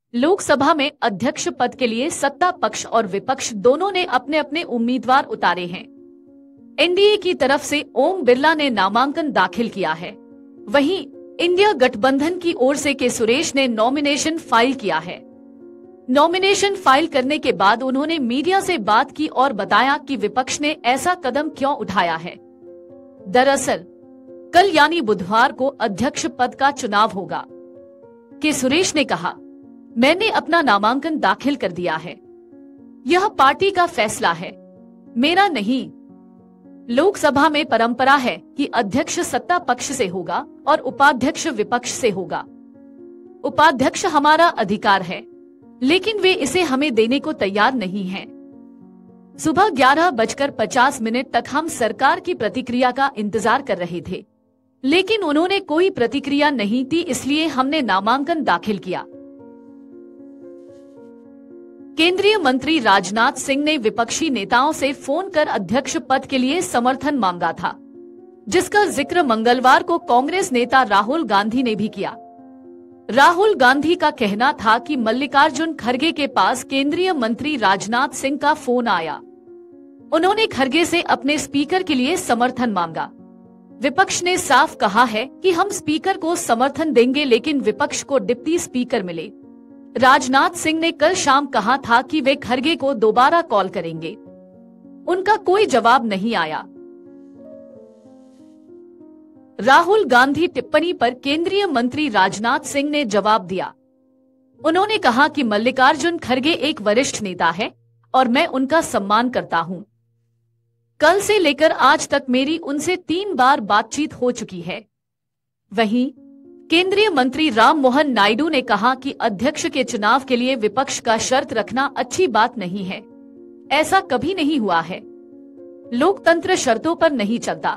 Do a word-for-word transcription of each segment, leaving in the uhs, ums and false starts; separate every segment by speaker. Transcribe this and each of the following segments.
Speaker 1: लोकसभा में अध्यक्ष पद के लिए सत्ता पक्ष और विपक्ष दोनों ने अपने अपने उम्मीदवार उतारे हैं। एनडीए की तरफ से ओम बिरला ने नामांकन दाखिल किया है, वहीं इंडिया गठबंधन की ओर से के सुरेश ने नॉमिनेशन फाइल किया है। नॉमिनेशन फाइल करने के बाद उन्होंने मीडिया से बात की और बताया कि विपक्ष ने ऐसा कदम क्यों उठाया है। दरअसल कल यानी बुधवार को अध्यक्ष पद का चुनाव होगा। के सुरेश ने कहा, मैंने अपना नामांकन दाखिल कर दिया है। यह पार्टी का फैसला है, मेरा नहीं। लोकसभा में परंपरा है कि अध्यक्ष सत्ता पक्ष से होगा और उपाध्यक्ष विपक्ष से होगा। उपाध्यक्ष हमारा अधिकार है, लेकिन वे इसे हमें देने को तैयार नहीं हैं। सुबह ग्यारह बजकर पचास मिनट तक हम सरकार की प्रतिक्रिया का इंतजार कर रहे थे, लेकिन उन्होंने कोई प्रतिक्रिया नहीं दी, इसलिए हमने नामांकन दाखिल किया। केंद्रीय मंत्री राजनाथ सिंह ने विपक्षी नेताओं से फोन कर अध्यक्ष पद के लिए समर्थन मांगा था, जिसका जिक्र मंगलवार को कांग्रेस नेता राहुल गांधी ने भी किया। राहुल गांधी का कहना था कि मल्लिकार्जुन खड़गे के पास केंद्रीय मंत्री राजनाथ सिंह का फोन आया। उन्होंने खड़गे से अपने स्पीकर के लिए समर्थन मांगा। विपक्ष ने साफ कहा है कि हम स्पीकर को समर्थन देंगे, लेकिन विपक्ष को डिप्टी स्पीकर मिले। राजनाथ सिंह ने कल शाम कहा था कि वे खड़गे को दोबारा कॉल करेंगे। उनका कोई जवाब नहीं आया। राहुल गांधी टिप्पणी पर केंद्रीय मंत्री राजनाथ सिंह ने जवाब दिया। उन्होंने कहा कि मल्लिकार्जुन खड़गे एक वरिष्ठ नेता है और मैं उनका सम्मान करता हूं। कल से लेकर आज तक मेरी उनसे तीन बार बातचीत हो चुकी है। वहीं केंद्रीय मंत्री राम मोहन नायडू ने कहा कि अध्यक्ष के चुनाव के लिए विपक्ष का शर्त रखना अच्छी बात नहीं है। ऐसा कभी नहीं हुआ है। लोकतंत्र शर्तों पर नहीं चलता।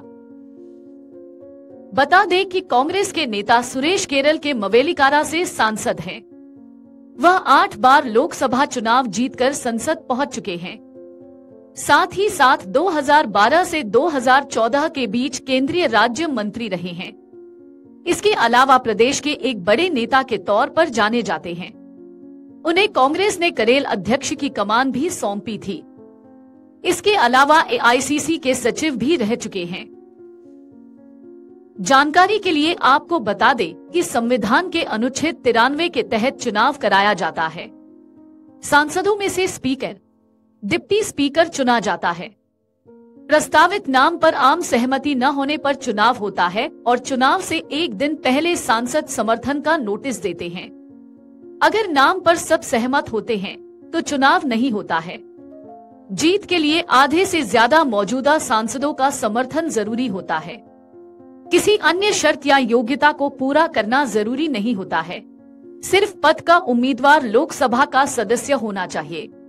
Speaker 1: बता दें कि कांग्रेस के नेता सुरेश केरल के मवेलिकारा से सांसद हैं। वह आठ बार लोकसभा चुनाव जीतकर संसद पहुंच चुके हैं। साथ ही साथ दो हज़ार बारह से दो हज़ार चौदह के बीच केंद्रीय राज्य मंत्री रहे हैं। इसके अलावा प्रदेश के एक बड़े नेता के तौर पर जाने जाते हैं। उन्हें कांग्रेस ने करेल अध्यक्ष की कमान भी सौंपी थी। इसके अलावा ए आई सी सी के सचिव भी रह चुके हैं। जानकारी के लिए आपको बता दें कि संविधान के अनुच्छेद तिरानवे के तहत चुनाव कराया जाता है। सांसदों में से स्पीकर, डिप्टी स्पीकर चुना जाता है। प्रस्तावित नाम पर आम सहमति न होने पर चुनाव होता है और चुनाव से एक दिन पहले सांसद समर्थन का नोटिस देते हैं। अगर नाम पर सब सहमत होते हैं तो चुनाव नहीं होता है। जीत के लिए आधे से ज्यादा मौजूदा सांसदों का समर्थन जरूरी होता है। किसी अन्य शर्त या योग्यता को पूरा करना जरूरी नहीं होता है। सिर्फ पद का उम्मीदवार लोकसभा का सदस्य होना चाहिए।